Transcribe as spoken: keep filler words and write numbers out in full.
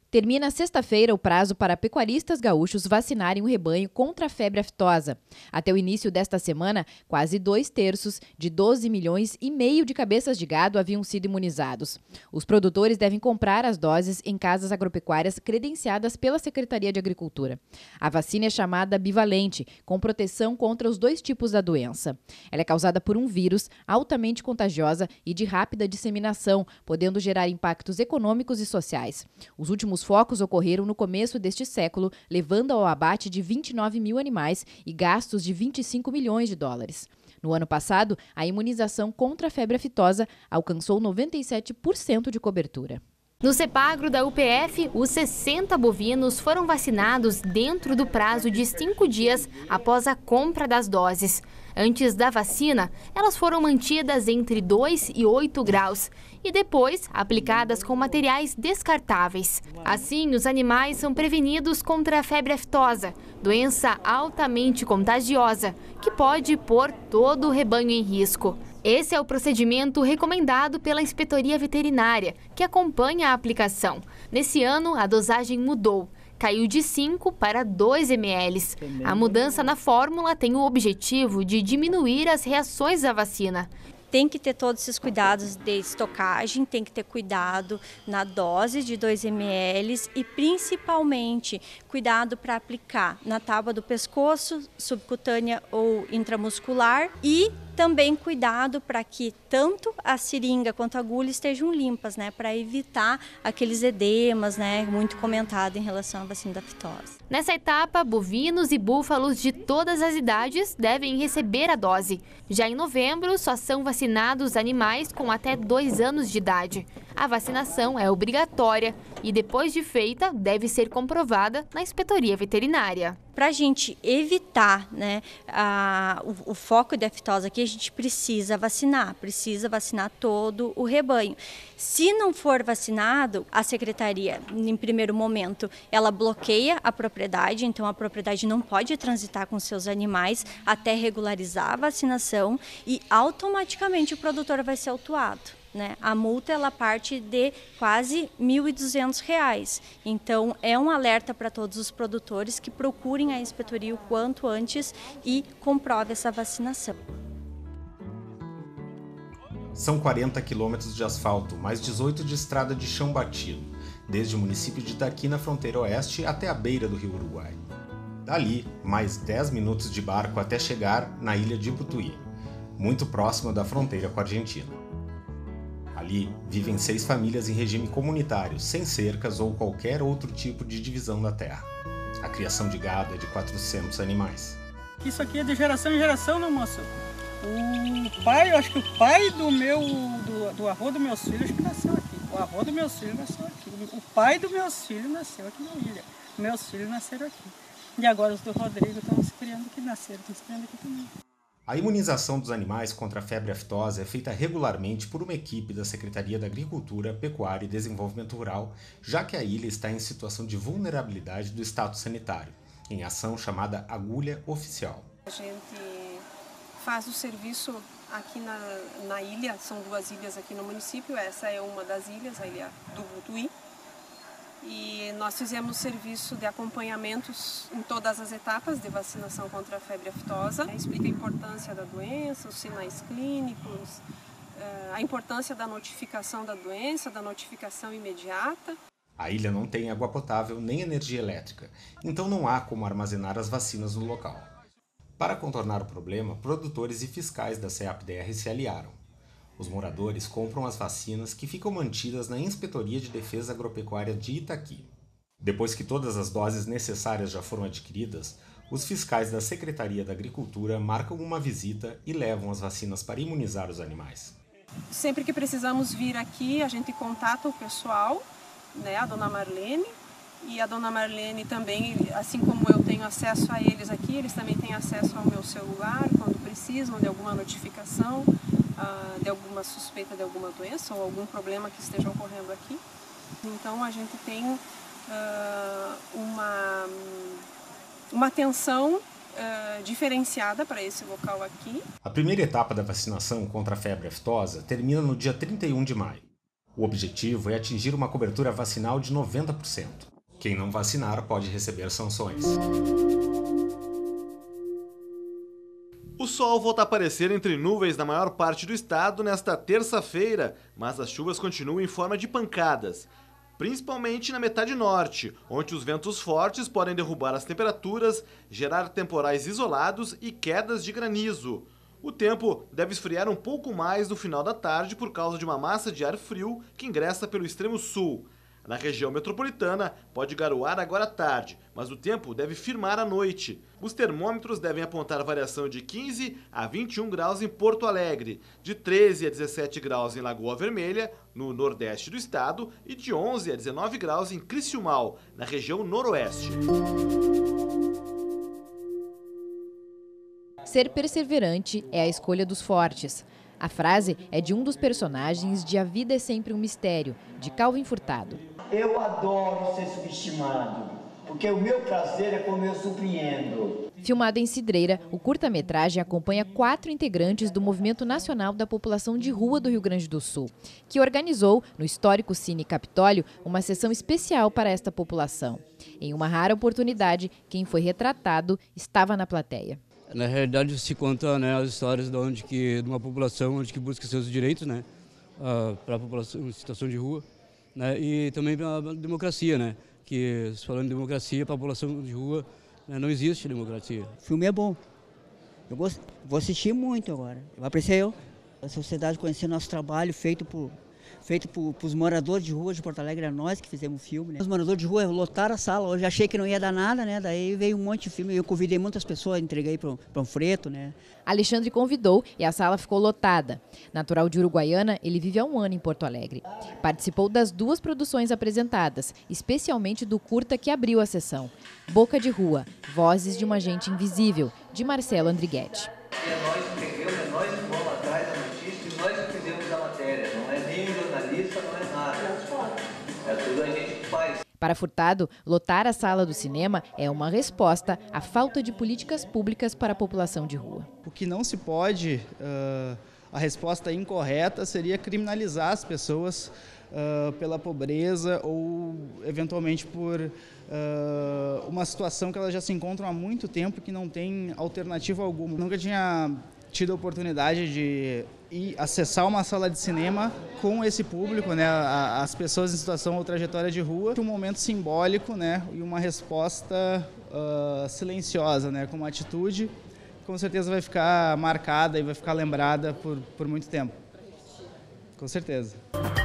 Termina sexta-feira o prazo para pecuaristas gaúchos vacinarem o rebanho contra a febre aftosa. Até o início desta semana, quase dois terços de doze milhões e meio de cabeças de gado haviam sido imunizados. Os produtores devem comprar as doses em casas agropecuárias credenciadas pela Secretaria de Agricultura. A vacina é chamada bivalente, com proteção contra os dois tipos da doença. Ela é causada por um vírus altamente contagiosa e de rápida disseminação, podendo gerar impactos econômicos e sociais. Os últimos Os focos ocorreram no começo deste século, levando ao abate de vinte e nove mil animais e gastos de vinte e cinco milhões de dólares. No ano passado, a imunização contra a febre aftosa alcançou noventa e sete por cento de cobertura. No Cepagro da U P F, os sessenta bovinos foram vacinados dentro do prazo de cinco dias após a compra das doses. Antes da vacina, elas foram mantidas entre dois e oito graus e depois aplicadas com materiais descartáveis. Assim, os animais são prevenidos contra a febre aftosa, doença altamente contagiosa, que pode pôr todo o rebanho em risco. Esse é o procedimento recomendado pela Inspetoria Veterinária, que acompanha a aplicação. Nesse ano, a dosagem mudou. Caiu de cinco para dois mililitros. A mudança na fórmula tem o objetivo de diminuir as reações à vacina. Tem que ter todos esses cuidados de estocagem, tem que ter cuidado na dose de dois mililitros e principalmente cuidado para aplicar na tábua do pescoço, subcutânea ou intramuscular, e também cuidado para que tanto a seringa quanto a agulha estejam limpas, né, para evitar aqueles edemas, né, muito comentado em relação à vacina da aftosa. Nessa etapa, bovinos e búfalos de todas as idades devem receber a dose. Já em novembro, só são vacinados animais com até dois anos de idade. A vacinação é obrigatória e, depois de feita, deve ser comprovada na Inspetoria Veterinária. Para a gente evitar, né, a, o, o foco de aftosa aqui, a gente precisa vacinar, precisa vacinar todo o rebanho. Se não for vacinado, a secretaria, em primeiro momento, ela bloqueia a propriedade, então a propriedade não pode transitar com seus animais até regularizar a vacinação e automaticamente o produtor vai ser autuado. Né? A multa ela parte de quase mil e duzentos reais. Então é um alerta para todos os produtores que procurem a inspetoria o quanto antes e comprove essa vacinação. São quarenta quilômetros de asfalto, mais dezoito de estrada de chão batido, desde o município de Itaqui, na fronteira oeste, até a beira do rio Uruguai. Dali, mais dez minutos de barco até chegar na ilha de Iputuí, muito próxima da fronteira com a Argentina. Ali vivem seis famílias em regime comunitário, sem cercas ou qualquer outro tipo de divisão da terra. A criação de gado é de quatrocentos animais. Isso aqui é de geração em geração, não, moça? O pai, eu acho que o pai do meu, do, do avô dos meus filhos que nasceu aqui. O avô dos meus filhos nasceu aqui. O pai dos meus filhos nasceu aqui na ilha. Meus filhos nasceram aqui. E agora os do Rodrigo estão se criando aqui, nasceram, estão se criando aqui também. A imunização dos animais contra a febre aftosa é feita regularmente por uma equipe da Secretaria da Agricultura, Pecuária e Desenvolvimento Rural, já que a ilha está em situação de vulnerabilidade do status sanitário, em ação chamada Agulha Oficial. A gente faz o serviço aqui na, na ilha, são duas ilhas aqui no município, essa é uma das ilhas, a ilha do Iputuí. E nós fizemos serviço de acompanhamentos em todas as etapas de vacinação contra a febre aftosa. Explica a importância da doença, os sinais clínicos, a importância da notificação da doença, da notificação imediata. A ilha não tem água potável nem energia elétrica, então não há como armazenar as vacinas no local. Para contornar o problema, produtores e fiscais da CEAP-D R se aliaram. Os moradores compram as vacinas que ficam mantidas na Inspetoria de Defesa Agropecuária de Itaqui. Depois que todas as doses necessárias já foram adquiridas, os fiscais da Secretaria da Agricultura marcam uma visita e levam as vacinas para imunizar os animais. Sempre que precisamos vir aqui, a gente contata o pessoal, né, a dona Marlene, e a dona Marlene também, assim como eu tenho acesso a eles aqui, eles também têm acesso ao meu celular quando precisam de alguma notificação, de alguma suspeita de alguma doença ou algum problema que esteja ocorrendo aqui. Então a gente tem uh, uma, uma atenção uh, diferenciada para esse local aqui. A primeira etapa da vacinação contra a febre aftosa termina no dia trinta e um de maio. O objetivo é atingir uma cobertura vacinal de noventa por cento. Quem não vacinar pode receber sanções. O sol volta a aparecer entre nuvens na maior parte do estado nesta terça-feira, mas as chuvas continuam em forma de pancadas, principalmente na metade norte, onde os ventos fortes podem derrubar as temperaturas, gerar temporais isolados e quedas de granizo. O tempo deve esfriar um pouco mais no final da tarde por causa de uma massa de ar frio que ingressa pelo extremo sul. Na região metropolitana, pode garoar agora à tarde, mas o tempo deve firmar à noite. Os termômetros devem apontar variação de quinze a vinte e um graus em Porto Alegre, de treze a dezessete graus em Lagoa Vermelha, no nordeste do estado, e de onze a dezenove graus em Criciúmal, na região noroeste. Ser perseverante é a escolha dos fortes. A frase é de um dos personagens de A Vida é Sempre um Mistério, de Calvin Furtado. Eu adoro ser subestimado, porque o meu prazer é como eu surpreendo. Filmado em Cidreira, o curta-metragem acompanha quatro integrantes do Movimento Nacional da População de Rua do Rio Grande do Sul, que organizou, no histórico Cine Capitólio, uma sessão especial para esta população. Em uma rara oportunidade, quem foi retratado estava na plateia. Na realidade, se conta, né, as histórias de, onde que, de uma população onde que busca seus direitos, né, uh, para a população em situação de rua, né, e também para a democracia, né, que falando de democracia, para a população de rua, né, não existe democracia. O filme é bom. Eu vou, vou assistir muito agora. Vai aparecer eu. A sociedade conhecer nosso trabalho feito por feito por, por os moradores de rua de Porto Alegre, é nós que fizemos o filme, né? Os moradores de rua lotaram a sala, hoje achei que não ia dar nada, né? Daí veio um monte de filme, eu convidei muitas pessoas, entreguei para um freto, né? Alexandre convidou e a sala ficou lotada. Natural de Uruguaiana, ele vive há um ano em Porto Alegre. Participou das duas produções apresentadas, especialmente do curta que abriu a sessão, Boca de Rua, Vozes de uma Gente Invisível, de Marcelo Andrighetti. E é nós que pegamos, é nós que vamos atrás da notícia e nós que fizemos a matéria, não é nem jornalista, não é nada. É tudo a gente que faz. Para Furtado, lotar a sala do cinema é uma resposta à falta de políticas públicas para a população de rua. O que não se pode, uh, a resposta incorreta seria criminalizar as pessoas uh, pela pobreza ou, eventualmente, por uh, uma situação que elas já se encontram há muito tempo que não tem alternativa alguma. Nunca tinha tido a oportunidade de ir acessar uma sala de cinema com esse público, né, as pessoas em situação ou trajetória de rua, um momento simbólico, né, e uma resposta uh, silenciosa, né, com uma atitude que com certeza vai ficar marcada e vai ficar lembrada por, por muito tempo. Com certeza.